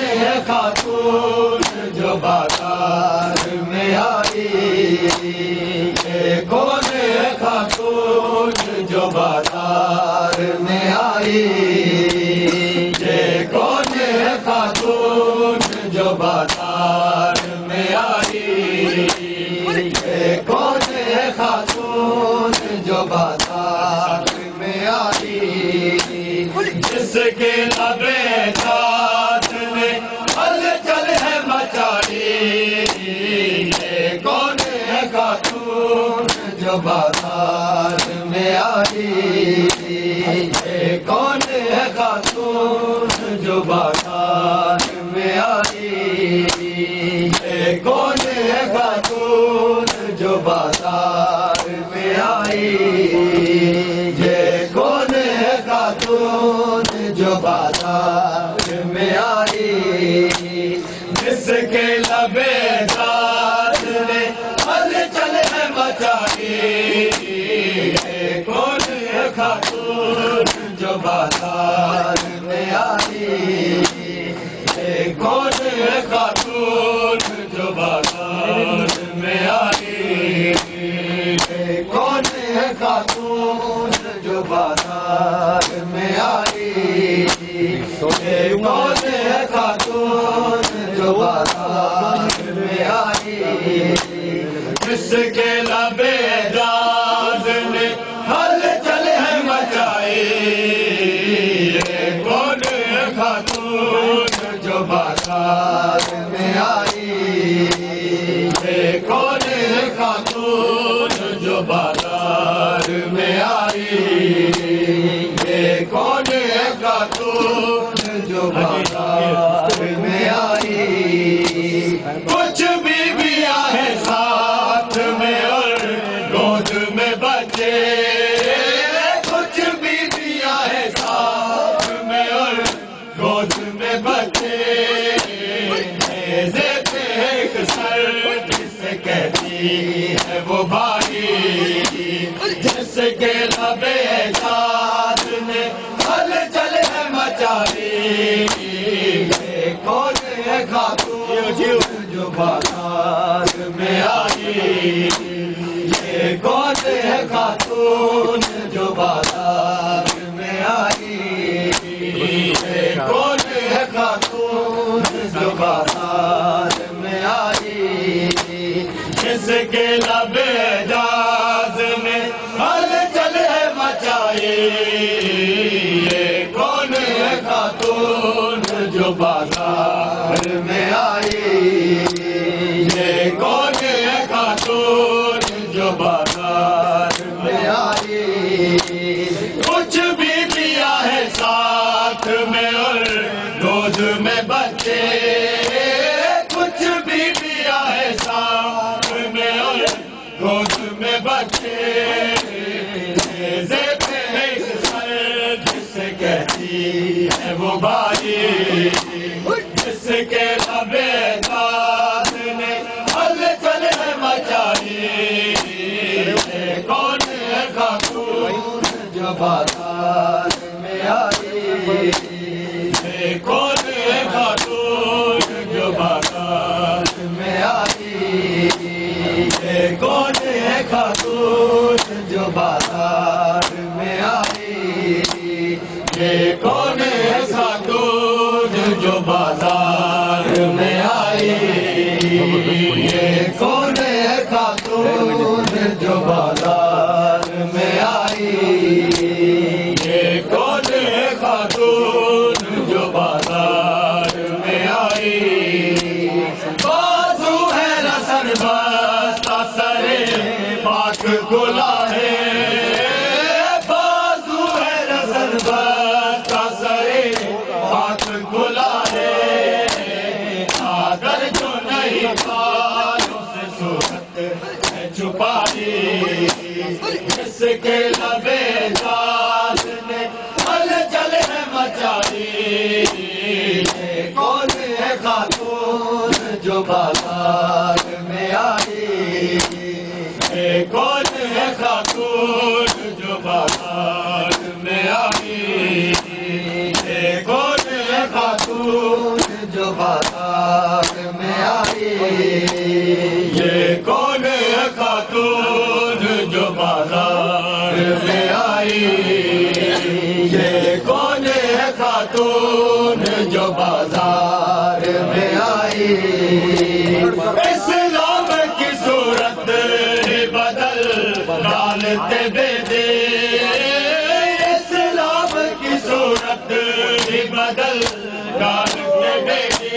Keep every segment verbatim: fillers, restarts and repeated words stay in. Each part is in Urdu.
ہے خاتون جو بازار میں آئی؟ یہ کون ہے خاتون جو بازار میں آئی؟ یہ کون ہے خاتون جو بازار میں آئی؟ یہ کون ہے خاتون جو بازار میں آئی؟ جس کے لبے ساتھ نے ہلچل ہے مچائی؟ یہ کون ہے خاتون جو بازار میں آئی؟ یہ کون ہے خاتون جو بازار میں آئی؟ یہ کون ہے خاتون جو بازار میں آئی؟ یہ کون ہے خاتون جو بازار میں آئی؟ جس کے لبے داد نے ہلچل ہے مچائی؟ یہ کون ہے خاتون جو بازار میں آئی؟ یہ کون ہے خاتون جو بازار میں آئی؟ یہ کون ہے خاتون جو بازار میں آئی؟ یہ کون ہے خاتون جو بازار میں آئی؟ جس کے لبے داد نے ہلچل ہے مچائی؟ یہ کون ہے خاتون جو بازار میں آئی؟ یہ کون ہے خاتون جو بازار میں آئی؟ یہ کون ہے خاتون جو بازار میں آئی؟ کچھ بیویاں ہیں ساتھ میں اور گود میں بچے، کچھ بیویاں ہیں ساتھ میں اور گود میں بچے، نیزے پہ ایک سر جسے کہتی ہے وہ بھائی، جس کے لبے داد نے ہلچل ہے مچائی؟ یہ کون ہے خاتون جو بازار میں آئی؟ یہ کون ہے خاتون جو بازار میں آئی؟ یہ کون ہے خاتون جو بازار میں آئی؟ جس کے لبے داد نے ہلچل ہے مچائی؟ یہ کون ہے خاتون جو بازار میں آئی؟ یہ کون ہے خاتون جو بازار میں آئی؟ کچھ بیویاں ہیں ساتھ میں اور گود میں بچے، کچھ بیویاں ہیں ساتھ میں اور گود میں بچے، نیزے پہ ایک سر جسے کہتی ہے وہ بھائی، جس کے لبے داد نے ہلچل ہے مچائی؟ یہ کون ہے خاتون جو بازار میں آئی؟ یہ کون ہے خاتون جو بازار میں آئی؟ یہ کون ہے خاتون جو بازار میں آئی؟ یہ کون ہے خاتون جو بازار میں آئی؟ یہ کون ہے خاتون جو بازار میں آئی؟ یہ کون ہے خاتون جو بازار میں آئی؟ بازو ہے رسن بستہ سرے پاک کھلا ہے، بازو ہے رسن بستہ سرے پاک کھلا ہے، اگر جو نہیں بالوں سے صورت ہے چھپائی، جس کے لبے داد نے ہلچل ہے مچائی؟ یہ کون ہے خاتون جو بازار میں آئی؟ یہ کون ہے خاتون جو بازار میں آئی؟ یہ کون ہے خاتون جو جو بازار میں آئی یہ کون ہے خاتون جو بازار میں آئی یہ کون ہے خاتون جو بازار میں آئی اسلام کی صورت بدل ڈالتے بے دے اسلام کی صورت بدل ڈالتے بے دے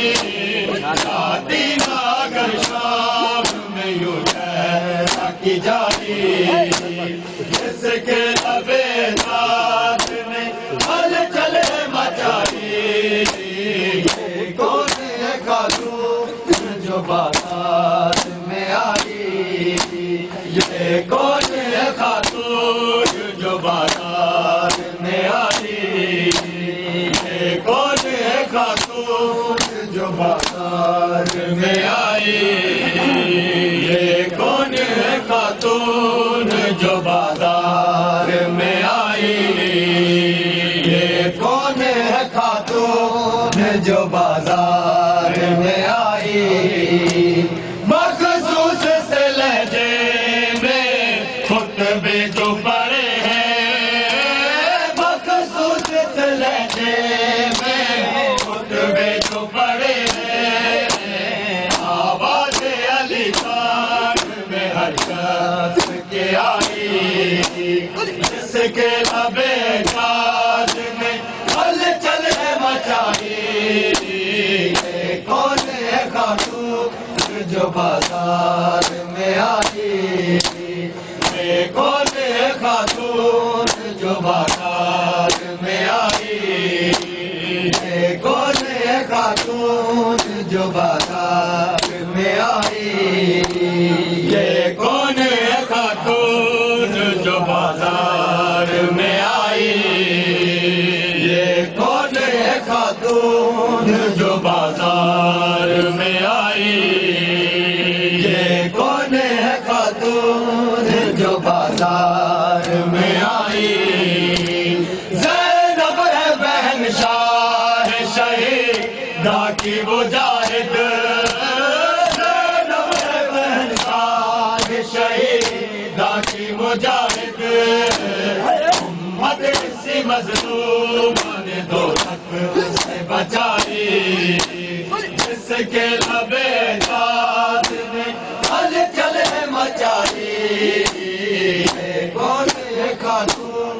شادی ناگر شام میں یوں ٹھہرا کی جاری جس کے لبے داد نے ہل چلے مچائی یہ کون ہے خاتون جو بازار میں آئی یہ کون ہے خاتون جو بازار میں آئی یہ کون ہے خاتون جو بازار میں آئی یہ کون ہے خاتون جو بازار میں آئی یہ کون ہے خاتون جو بازار میں آئی مخصوص سے لہجے میں خطبے جو پڑے ہیں مخصوص سے لہجے میں خطبے جو پڑے ہیں آواز علی خان میں ہر شخص کے آئی جس کے لبے داد میں ہل چل مچائی یہ کون ہے خاتون جو بازار میں آئی یہ کون ہے خاتون جو بازار میں آئی یہ کون ہے خاتون جو بازار میں آئی یہ کون ہے خاتون جو بازار میں آئی یہ کون ہے خاتون جو بازار میں آئی یہ کون ہے خاتون جو بازار میں آئی زینب ہے بہن شاہ شہیدہ کی مجاہد زینب ہے بہن شاہ شہیدہ کی مجاہد امت اسی مظلوم نے دو تک سے بچائی جس کے لبے داد نے ہل چلے مچائی یہ کون ہے خاتون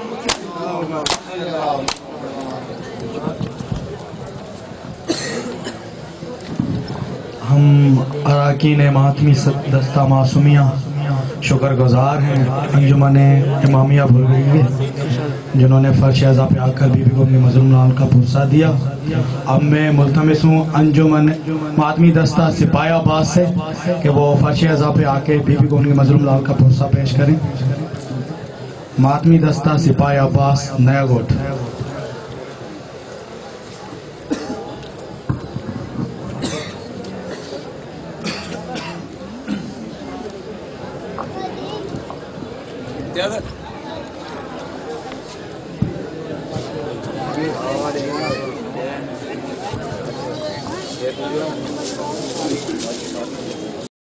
ہم اراکین ماتمی دستہ معصومیہ شکر گزار ہیں انجمن امامیہ بھولگیے جنہوں نے فرش اعضا پہ آ کر بی بی کو اپنے مظلوم لال کا پرسہ دیا. اب میں ملتمس ہوں انجمن ماتمی دستہ سپاہی عباس سے کہ وہ فرش اعضا پہ آ کے بی بی کو اپنے مظلوم لال کا پرسہ پیش کریں. ماتمی دستہ سپاہی عباس نیا گوٹ. Yeah.